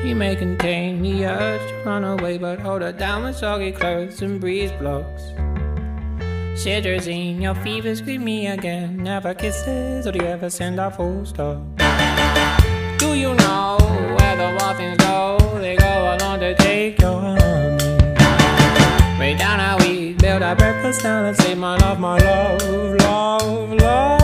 She may contain the urge to run away, but hold her down with soggy clothes and breeze blocks. Cetirizine, your fevers greet me again. Never kisses, or do you ever send a full stop? Do you know where the wild things go? They go along to take your honey. Way down how we build our breakfast down and say my love, love, love.